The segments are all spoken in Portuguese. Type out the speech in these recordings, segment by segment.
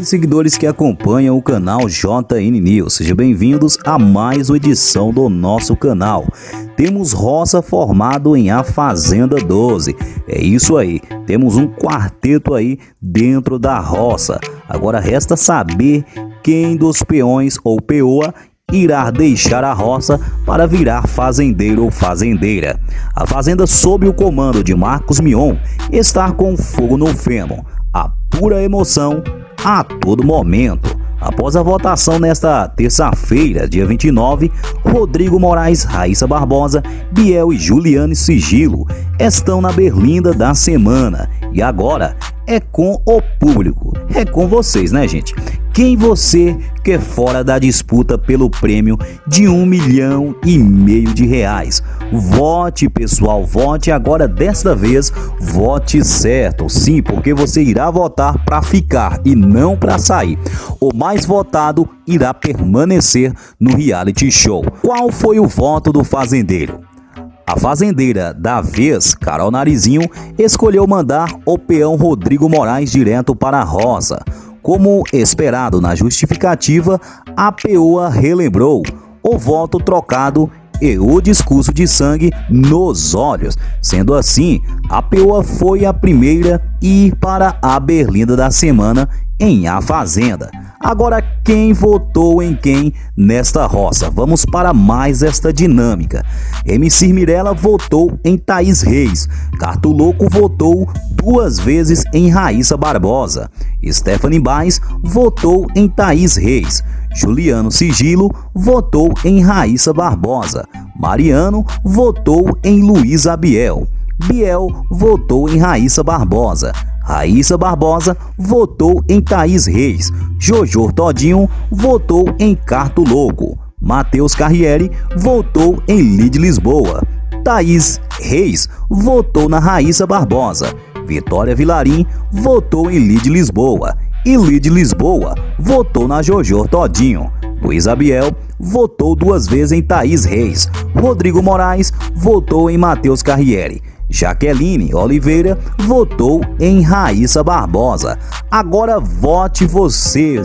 seguidores que acompanham o canal JN News, sejam bem-vindos a mais uma edição do nosso canal. Temos roça formado em A Fazenda 12, é isso aí, temos um quarteto aí dentro da roça. Agora resta saber quem dos peões ou peoa irá deixar a roça para virar fazendeiro ou fazendeira. A fazenda sob o comando de Marcos Mion está com fogo no feno, a pura emoção a todo momento. Após a votação nesta terça-feira, dia 29, Rodrigo Moraes, Raíssa Barbosa, Biel e Juliane Sigilo estão na berlinda da semana. E agora é com o público, é com vocês, né, gente? Quem você quer fora da disputa pelo prêmio de R$1,5 milhão de reais? Vote, pessoal, vote agora. Desta vez, vote certo. Sim, porque você irá votar para ficar e não para sair. O mais votado irá permanecer no reality show. Qual foi o voto do fazendeiro? A fazendeira da vez, Carol Narizinho, escolheu mandar o peão Rodrigo Moraes direto para a roça. Como esperado na justificativa, a peoa relembrou o voto trocado e o discurso de sangue nos olhos. Sendo assim, a peoa foi a primeira a ir para a berlinda da semana em A Fazenda. Agora, quem votou em quem nesta roça? Vamos para mais esta dinâmica. MC Mirella votou em Thaís Reis. Cartoloco votou 2 vezes em Raíssa Barbosa. Stephanie Baez votou em Thaís Reis. Juliano Sigilo votou em Raíssa Barbosa. Mariano votou em Luísa Biel. Biel votou em Raíssa Barbosa. Raíssa Barbosa votou em Thaís Reis. Jojo Todinho votou em Cartoloco. Matheus Carriere votou em Lid Lisboa. Thaís Reis votou na Raíssa Barbosa. Vitória Vilarim votou em Lid Lisboa. E Lid Lisboa votou na Jojo Todinho. Luísa Biel votou 2 vezes em Thaís Reis. Rodrigo Moraes votou em Matheus Carriere. Jaqueline Oliveira votou em Raíssa Barbosa. Agora vote você.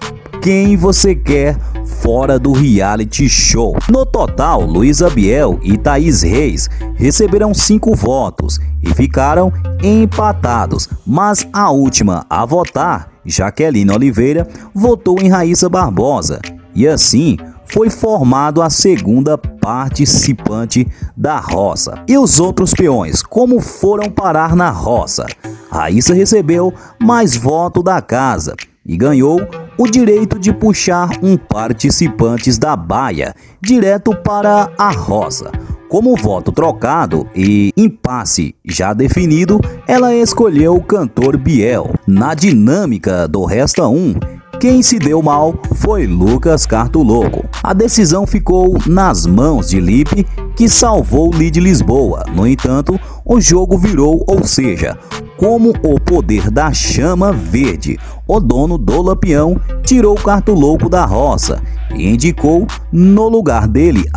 Quem você quer fora do reality show? No total, Luísa Biel e Thaís Reis receberam 5 votos e ficaram empatados. Mas a última a votar, Jaqueline Oliveira, votou em Raíssa Barbosa. E assim foi formado a segunda participante da roça. E os outros peões, como foram parar na roça? Raíssa recebeu mais voto da casa e ganhou o direito de puxar um participantes da baia direto para a roça. Como voto trocado e impasse já definido, ela escolheu o cantor Biel. Na dinâmica do Resta 1, quem se deu mal foi Lucas Cartoloco. A decisão ficou nas mãos de Lipe, que salvou Lid Lisboa. No entanto, o jogo virou, ou seja, como o poder da chama verde, o dono do Lampião tirou o Cartoloco da roça e indicou no lugar dele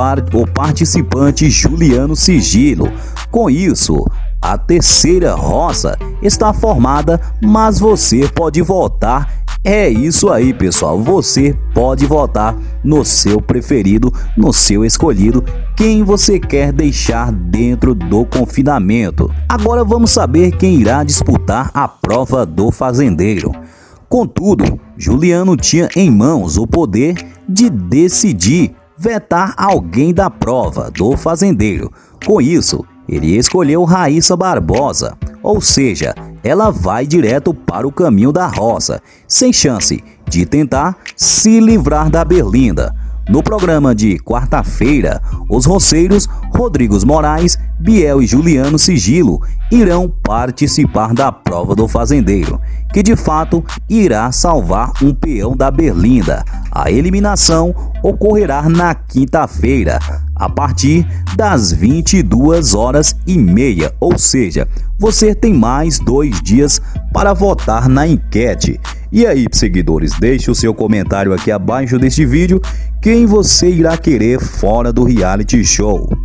o participante Juliano Sigilo. Com isso, a terceira roça está formada, mas você pode votar. É isso aí, pessoal, você pode votar no seu preferido, no seu escolhido, quem você quer deixar dentro do confinamento. Agora vamos saber quem irá disputar a prova do fazendeiro. Contudo, Juliano tinha em mãos o poder de decidir vetar alguém da prova do fazendeiro. Com isso, ele escolheu Raíssa Barbosa, ou seja, ela vai direto para o caminho da roça, sem chance de tentar se livrar da berlinda. No programa de quarta-feira, os roceiros Rodrigo Moraes, Biel e Juliano Sigilo irão participar da prova do fazendeiro, que de fato irá salvar um peão da berlinda. A eliminação ocorrerá na quinta-feira, a partir das 22h30, ou seja, você tem mais 2 dias para votar na enquete. E aí, seguidores, deixe o seu comentário aqui abaixo deste vídeo, quem você irá querer fora do reality show.